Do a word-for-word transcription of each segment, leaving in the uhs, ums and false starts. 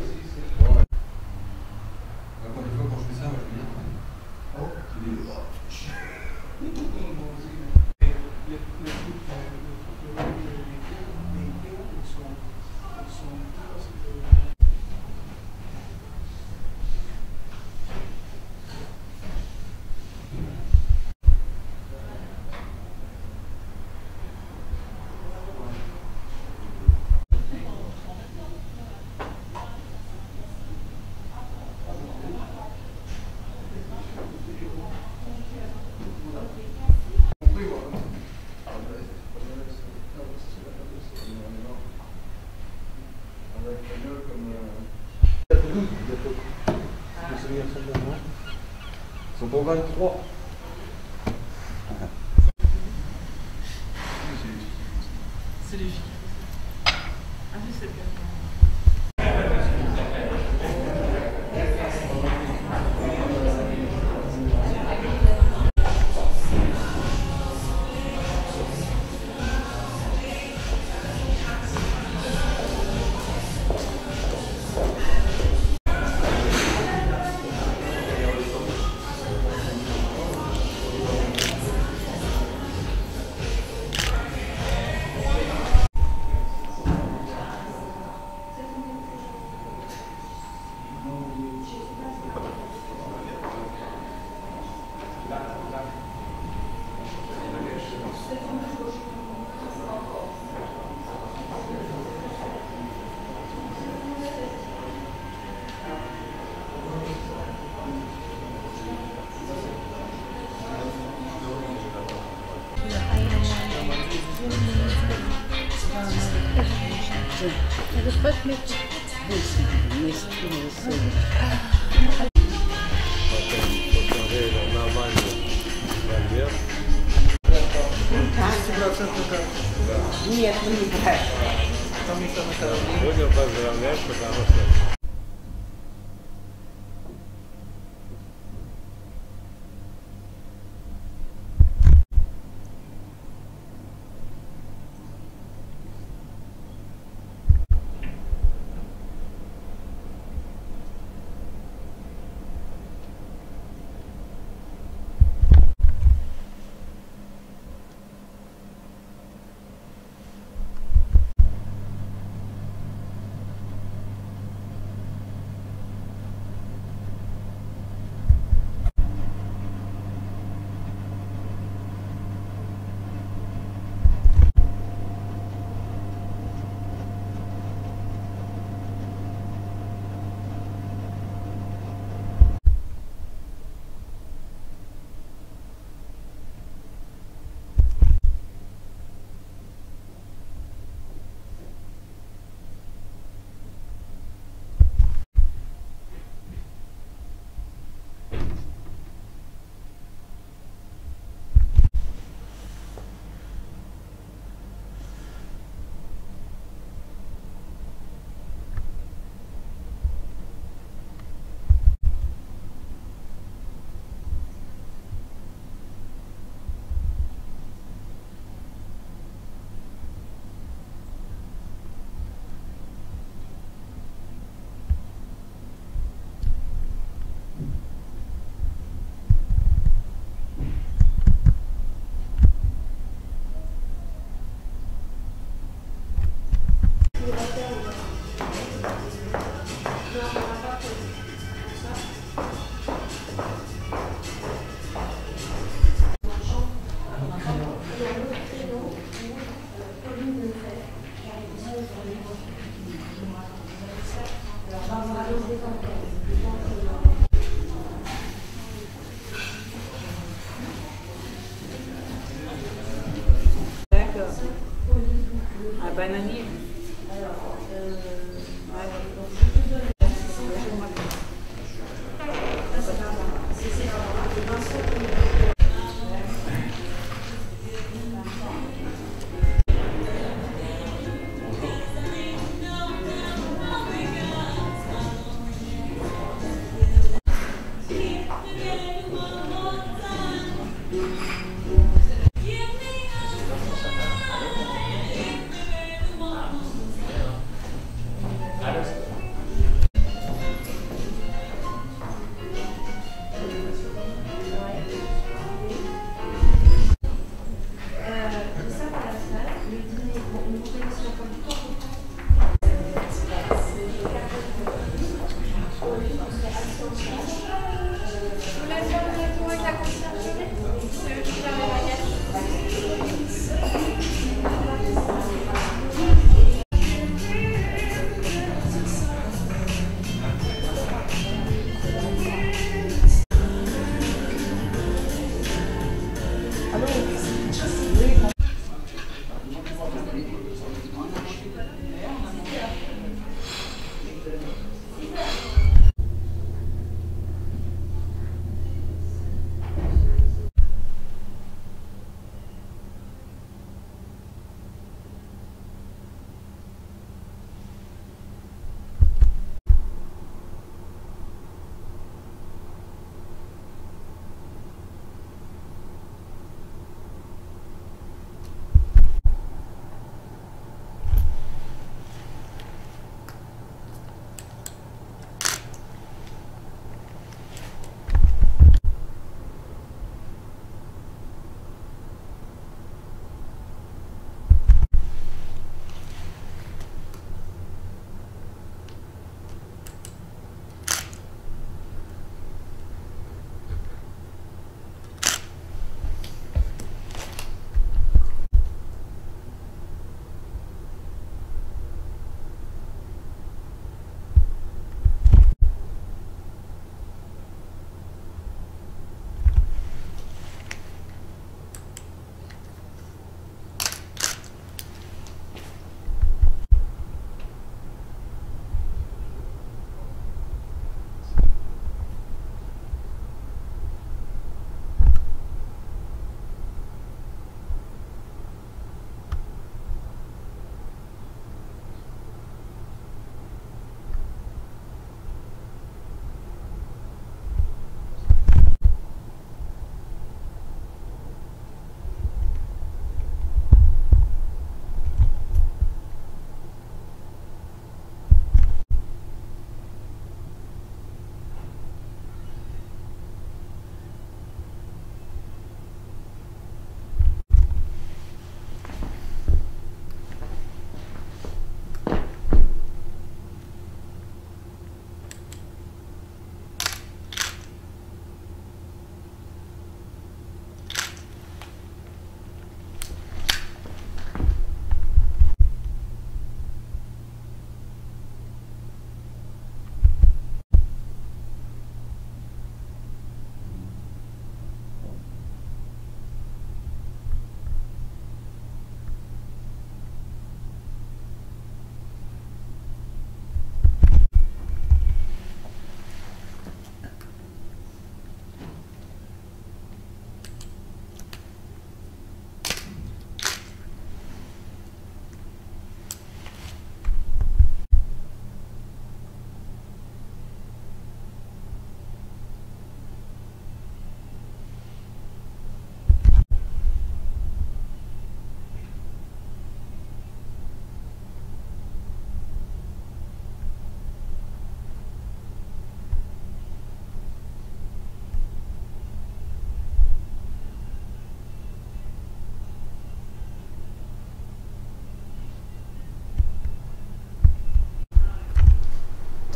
Ils sont pour vingt-trois. C'est les filles. Ah oui, c'est bien. Das freut mich. Nicht Нет, мы не играем. Будем поздравлять, потому что Un bananier.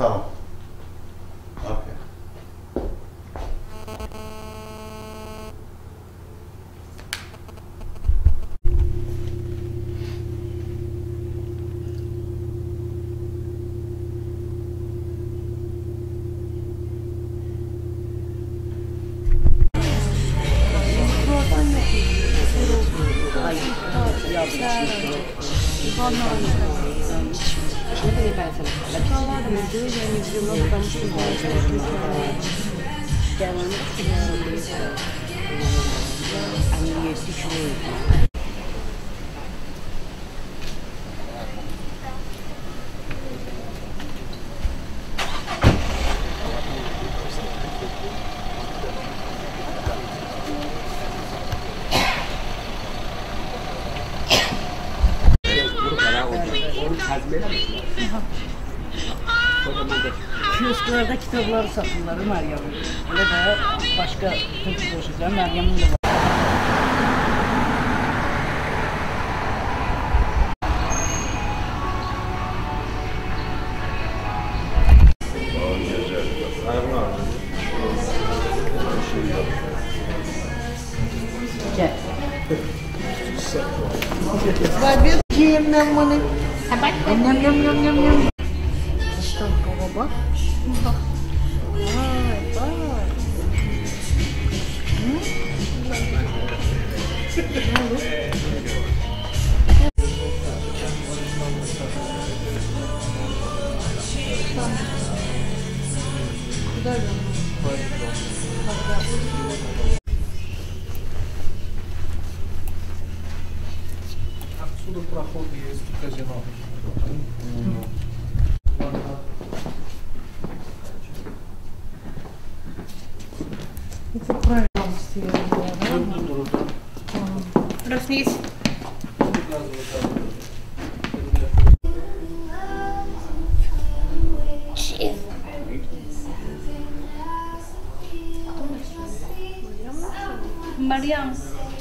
Pardon. Ok. Je ne connais pas la salle. La piscine. Я не взяла, потому что они течевые. Kiosklarda kitapları satırlar Meryem'in. Öyle de başka Türk projesiler Meryem'in de var. Gel. Var bir yemem bana. Yem yem yem yem yem. İşte baba. Bak. Vay vay. Отсюда проход есть в казино. Это правильно все. Проснись. Mariam.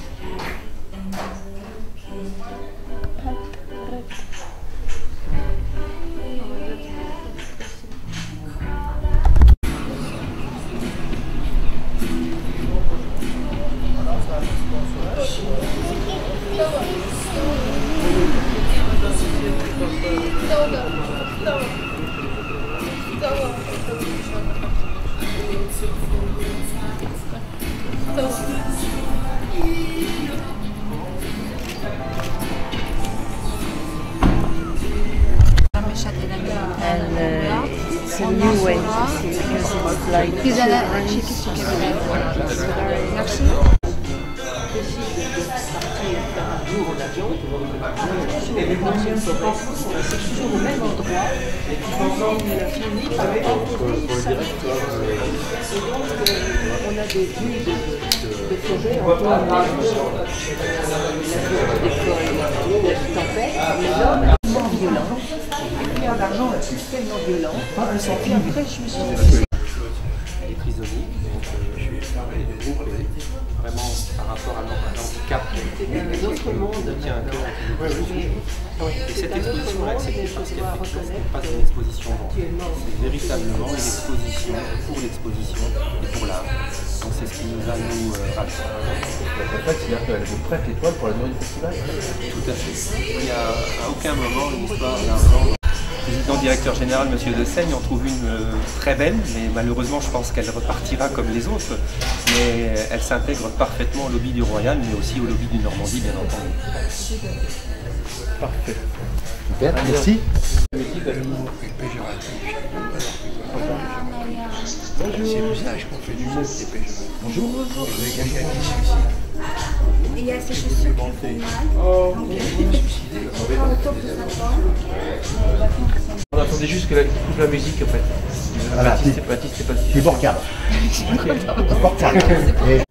And uh, it's a new way to see because it's like Güzel. Merci. C'est toujours au même endroit. On a des vues de projets en plein milieu. La tempête, mais l'homme est tellement violent. Il y a l'argent là-dessus, tellement violent. Et après, je me suis les prisonniers, donc euh, le groupe est vraiment par rapport à l'handicap d'autres mondes tient à cœur et cette exposition est acceptée parce qu'effectivement ce n'est pas une exposition vente, c'est véritablement une exposition pour l'exposition et pour l'art. Donc c'est ce qui nous a nous euh, ravis. En fait, c'est-à-dire qu'elle vous prête l'étoile pour la durée du festival? Tout à fait. Il n'y a à aucun moment une histoire d'argent. Le président directeur général, M. De Seigne, en trouve une euh, très belle, mais malheureusement je pense qu'elle repartira comme les autres. Mais elle s'intègre parfaitement au lobby du Royal, mais aussi au lobby du Normandie, bien entendu. Parfait. Super, merci. C'est l'usage qu'on fait du mot qui est péjoratif. Bonjour. Vous avez quelqu'un qui se suicide. Il y a ces chaussures qui font mal. On attendait juste que la coupe la musique en fait. Voilà, Baptiste et Baptiste et Baptiste. C'est Borcard. Borcard. Et...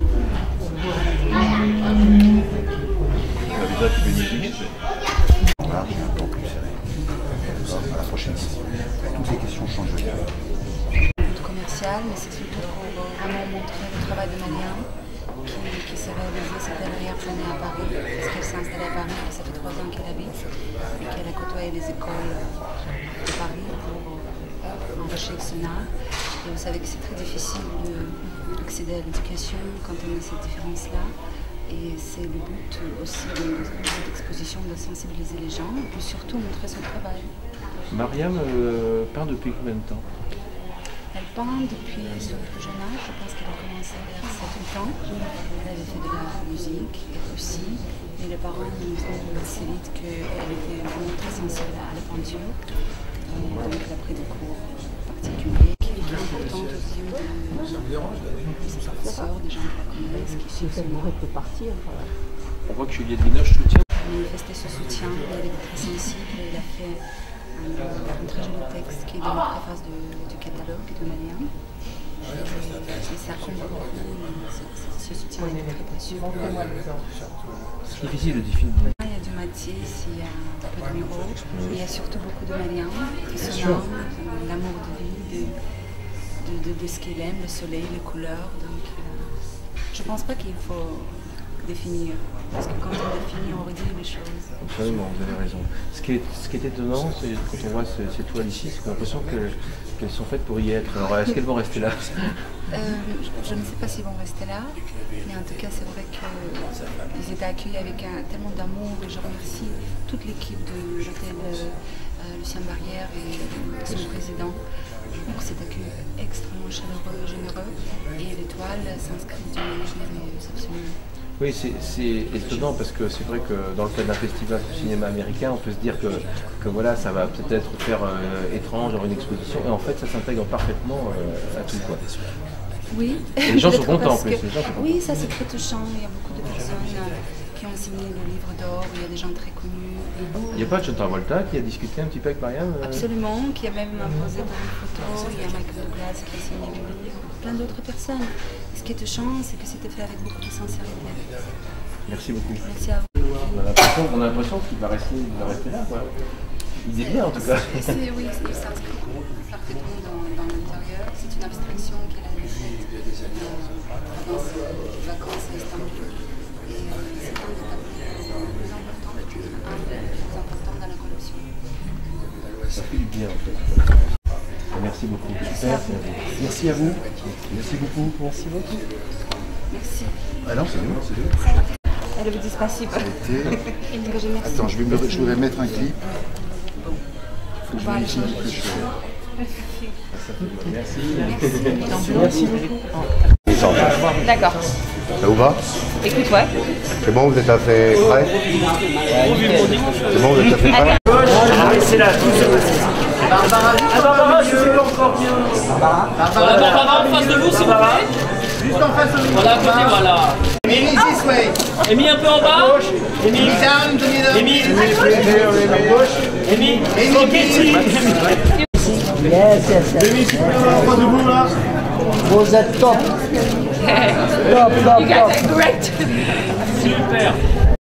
Voilà, c'est un peu plus serré. À la prochaine. Toutes les questions changent de cadre. Commercial, mais c'est surtout pour vraiment montrer le travail de Maria qui, qui s'est réalisé ces dernières années à Paris, parce qu'elle s'est installée à Paris, ça fait trois ans qu'elle habite et qu'elle a côtoyé les écoles de Paris pour euh, enrichir son art. Et vous savez que c'est très difficile d'accéder à l'éducation quand on a cette différence-là. Et c'est le but aussi de cette exposition, de sensibiliser les gens et puis surtout montrer son travail. Mariam euh, peint depuis combien de temps? Elle peint depuis son plus jeune âge, je pense qu'elle a commencé vers sept huit ans. Elle avait fait de la musique aussi, et les parents nous ont assez vite qu'elle était vraiment très sensible à la peinture. Et donc elle a pris des cours particuliers qui est importante aussi de ses professeurs, des gens qui la connaissent, qui suivent son art. peut partir. On voit que Juliette Binoche soutient. Il a manifesté ce soutien, il était très sensible, il a fait un, un très joli texte qui est dans la préface de, du catalogue de Mariam. Et ça compte beaucoup, ce soutien était très précieux. C'est difficile de définir. Il y a du Matisse, il y a un peu de Miro, et il y a surtout beaucoup de Mariam, son âme, l'amour de vie, de, de, de, de ce qu'il aime, le soleil, les couleurs. Donc, euh, je ne pense pas qu'il faut définir, parce que quand on définit, on redit les choses. Absolument, vous avez raison. Ce qui est, ce qui est étonnant, c'est quand on voit ces, ces toiles ici, c'est qu'on a l'impression qu'elles qu'elles sont faites pour y être. Alors, est-ce qu'elles vont rester là? euh, je, je ne sais pas s'ils vont rester là, mais en tout cas, c'est vrai qu'ils étaient accueillis avec un, tellement d'amour, et je remercie toute l'équipe de l'hôtel euh, Lucien Barrière et son président pour cet accueil extrêmement chaleureux, généreux, et les toiles s'inscrivent d'une manière merveilleuse, absolument. Oui, c'est étonnant parce que c'est vrai que dans le cadre d'un festival de cinéma américain, on peut se dire que, que voilà, ça va peut-être faire euh, étrange dans une exposition, et en fait ça s'intègre parfaitement euh, à tout, quoi. Oui. Et les gens sont contents en que, plus. Les gens sont contents. Oui, ça c'est très touchant. Il y a beaucoup de personnes qui ont signé le livre d'or, il y a des gens très connus. Il n'y a pas de John Travolta qui a discuté un petit peu avec Mariam euh... Absolument, qui a même posé pour une photo. Il y a Michael Douglas qui a signé le livre, plein d'autres personnes. Ce qui est touchant, c'est que c'était fait avec beaucoup de sincérité. Merci beaucoup. Merci à vous. On a l'impression qu'il va rester, il va rester là, quoi. Il est bien en tout cas. Oui, il s'inscrit parfaitement dans, dans l'intérieur. C'est une abstraction qu'elle a faite pendant ses vacances à Istanbul. Et euh, c'est un des tableaux les plus importants, un des plus importants dans la collection. Ça fait du bien en fait. Merci beaucoup. Super. Merci à vous. Merci beaucoup. Merci beaucoup. Merci. Ah non, c'est nous, c'est nous. Elle veut dire спасибо. Attends, je vais, me, je vais mettre un clip. Faut que je aller vérifie que je fais. Merci. Merci. Merci. D'accord. Ça vous va? Écoute, ouais. C'est bon, vous êtes assez prêts? C'est bon, vous êtes assez prêts? C'est là, tout se passe. Barbara, Barbara, je sais pas encore bien. Voilà, Barbara, en face de vous, s'il vous plaît. Juste en face de vous. Voilà, à côté, voilà. Émile, this way. Émile, un peu en bas. Émile, down to middle. Émile, Émile, Émile, Yes, yes, yes. Émile, en face de vous, là. Vous êtes top. Top, top, top. Great. Super.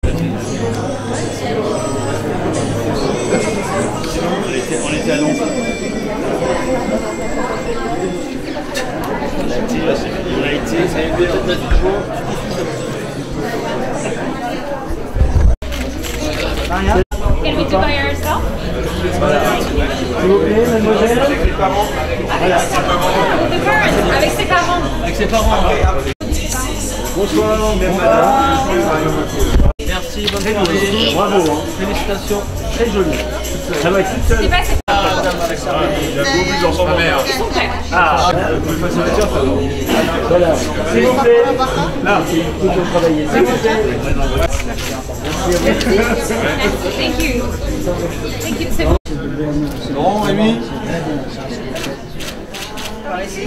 On était à Londres. On a été, ça a été peut-être la du jour. Can we do by ourselves? S'il vous plaît, mademoiselle. Avec les parents. Avec ses parents. Avec ses parents. Bonsoir, merci. Merci, bonne journée. Bravo, hein. Félicitations. Très joli. Ça va être toute seule. C'est pas c'est Il a beau but dans son mère. Ah, vous pouvez passer la tire, Voilà. s'il vous plaît. Là. Tout pour travailler. S'il vous plaît. Thank you. Thank you. C'est bon. Bon, Rémi. Par ici,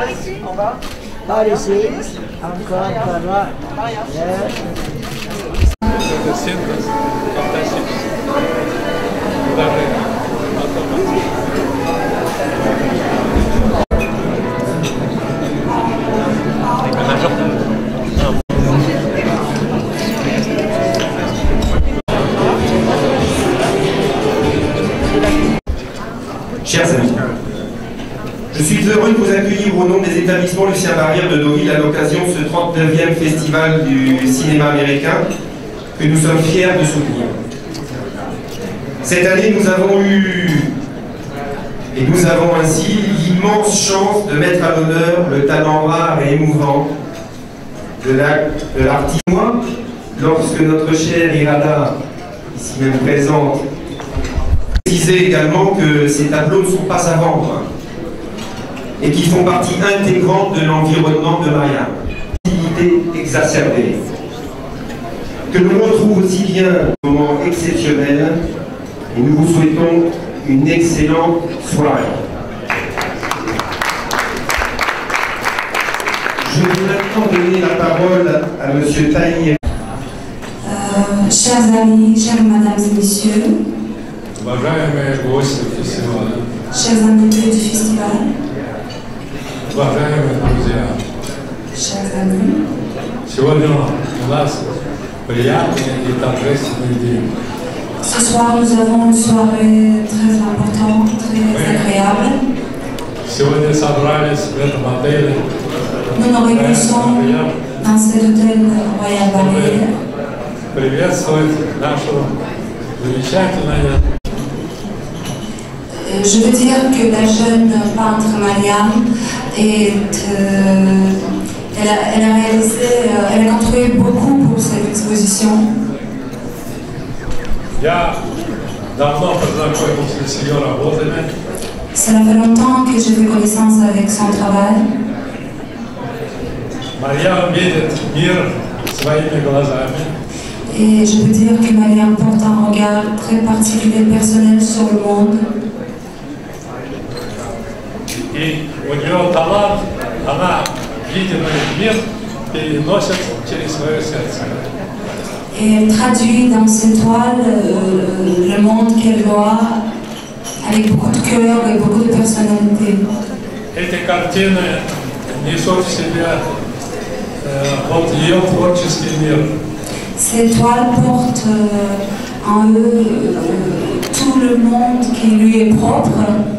encore par là. Chers amis, je suis heureux de vous accueillir au nom des établissements Lucien Barrière de Deauville à l'occasion de ce trente-neuvième Festival du cinéma américain que nous sommes fiers de soutenir. Cette année, nous avons eu Et nous avons ainsi l'immense chance de mettre à l'honneur le talent rare et émouvant de l'artiste. Lorsque notre chère Irada, ici même présente, précisait également que ces tableaux ne sont pas à vendre et qui font partie intégrante de l'environnement de Mariam. Utilité exacerbée. Que l'on retrouve aussi bien un moment exceptionnel et nous vous souhaitons une excellente soirée. Je vais maintenant donner la parole à M. Tahir. Euh, chers amis, chères mesdames et messieurs, Уважаемые гости фестиваля, chers invités du festival, уважаемые друзья, chers amis, сегодня у нас приятный и торжественный день. ce soir nous avons une soirée très importante, très agréable. Сегодня собрались в этом отеле. Nous nous réunissons dans cet hôtel Royal Valley. Приветствовать нашу замечательную. Je veux dire que la jeune peintre Mariam est, euh, elle, a, elle a réalisé, euh, elle a contribué beaucoup pour cette exposition. Я давно познакомился с ее работами. Cela fait longtemps que j'ai fait connaissance avec son travail. Марьям видит мир своими глазами. Et je peux dire que Mariam porte un regard très particulier, personnel sur le monde. И у нее талант, она видимый мир переносит через свое сердце. Et elle traduit dans ses toiles euh, le monde qu'elle voit avec beaucoup de cœur et beaucoup de personnalité. Эти картины несут в себе э, вот ее творческий мир. Ces toiles portent euh, en eux euh, tout le monde qui lui est propre.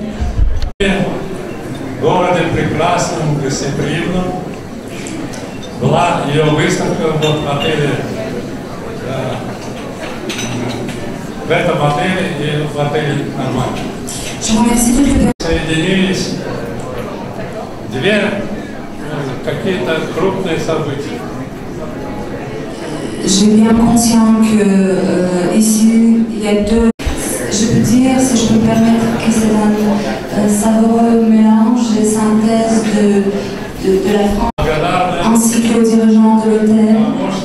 В городе прекрасном, гостеприимном была ее выставка вот в отеле, э, в этом отеле и в отеле «Нормально». Соединились две э, какие-то крупные события. J'ai bien conscience que euh, ici il y a deux. Je peux dire, si je peux me permettre, que c'est un euh, savoureux mélange et synthèse de, de, de la France, ainsi qu'aux dirigeants de l'hôtel.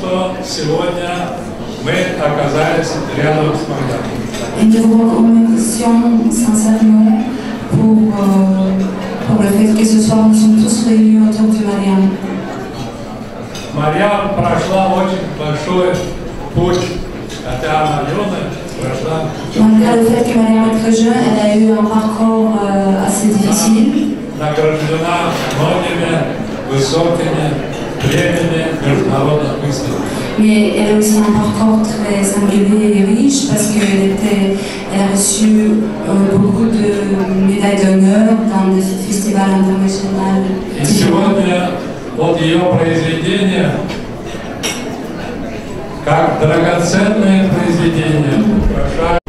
Et nous vous remercions sincèrement pour, euh, pour le fait que ce soir nous sommes tous réunis autour de Mariam. Mariam прошла очень большой путь, хотя она юная, прошла. Malgré le fait que Mariam est très jeune, elle a eu un parcours euh, assez difficile. Награждена многими высокими премиями международных выставок. Mais elle a aussi un parcours très singulier et riche parce qu'elle était, elle a reçu euh, beaucoup de médailles d'honneur dans des festivals internationaux. И сегодня вот ее произведения, как драгоценные произведения, украшают.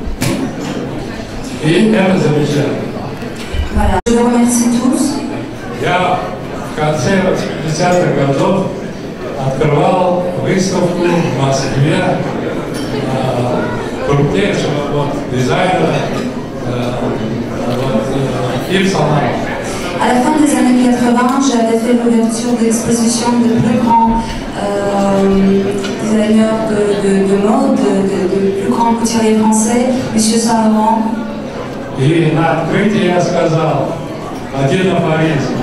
И это замечательно. Voilà. Je vous remercie tous. Я в конце восьмидесятых годов открывал выставку в Москве э, крупнейшего вот, дизайнера э, вот, э, Ив Салманов. À la fin des années quatre-vingt, j'avais fait l'ouverture d'expositions de plus grands euh, designers de, de, de mode, de, de, de plus grands couturiers français, M. Salomon. И на открытии я сказал один афоризм.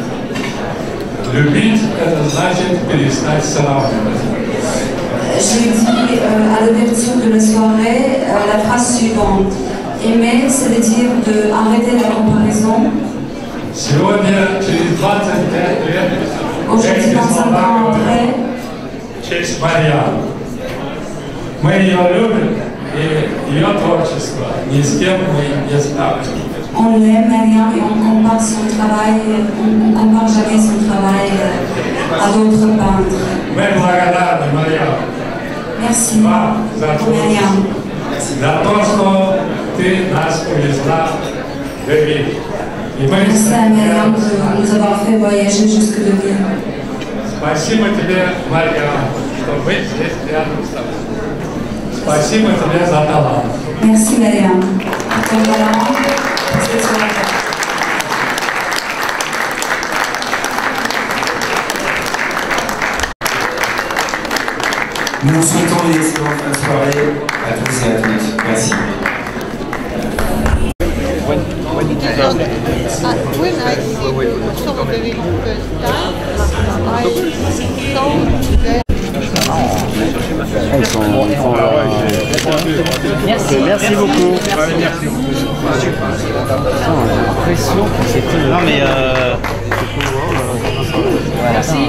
Любить – это значит перестать сравнивать. J'ai dit euh, à l'ouverture de la soirée euh, la phrase suivante. Aimer, ça veut dire de arrêter la comparaison. Сегодня, через двадцать пять лет, эти слова говорят в честь Марьям. Мы ее любим, и ее творчество ни с кем мы не ставим. On l'aime, Mariam, et on compare son travail, on ne compare jamais son travail à d'autres peintres. Мы благодарны, Марьям. Merci, Вам за Mariam. за то, что ты нас привезла в мир. Merci à Myriam de nous avoir fait voyager jusque de Lille. Спасибо тебе, Марьям, что вы здесь рядом со мной. Спасибо тебе за талант. Merci Myriam pour ton talent, parce que tu l'as fait. Nous vous souhaitons une excellente fin de soirée à tous et à toutes. Merci. Uh, when I saw the very first time, I saw that. Ils sont, ils sont, merci. Merci beaucoup. Putain, j'ai l'impression que c'était... Non mais euh... Merci.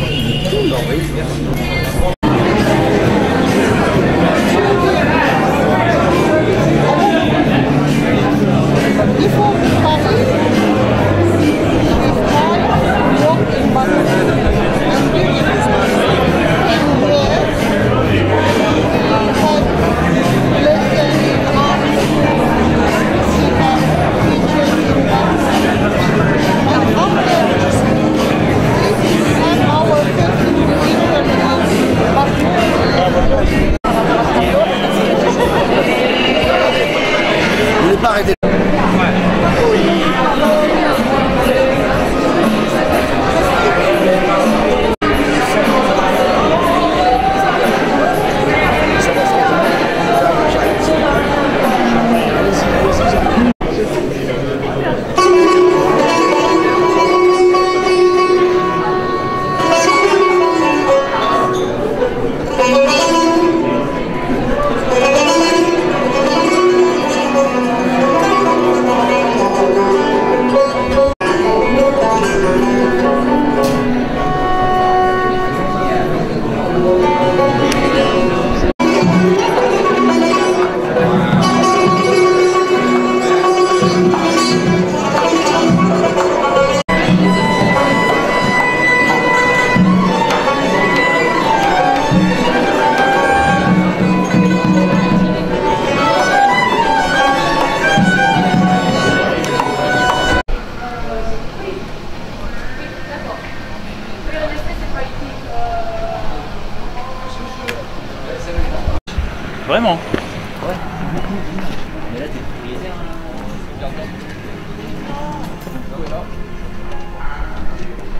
Vraiment. Ouais. Mais là, t'es propriétaire.